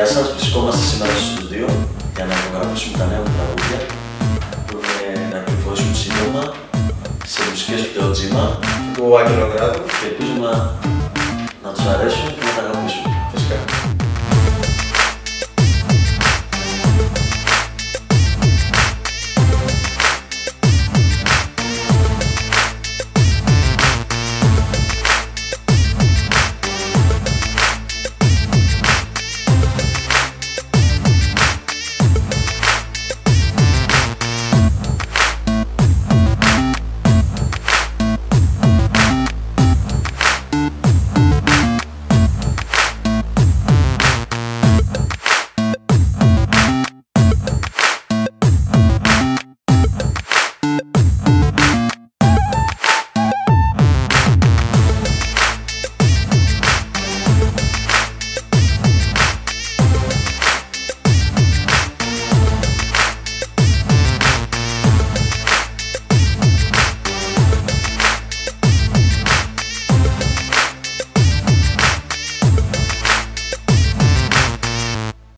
Γεια σας, βρισκόμαστε σήμερα στο στούντιο για να υπογραφήσουμε τα νέα μου τραγούδια που είναι να κυκλοφορήσουν σύντομα σε μουσικές του Θεοτζήμα του Άγγελο Γράδου και ελπίζουμε να τους αρέσουν και να τα αγαπήσουμε. Φυσικά.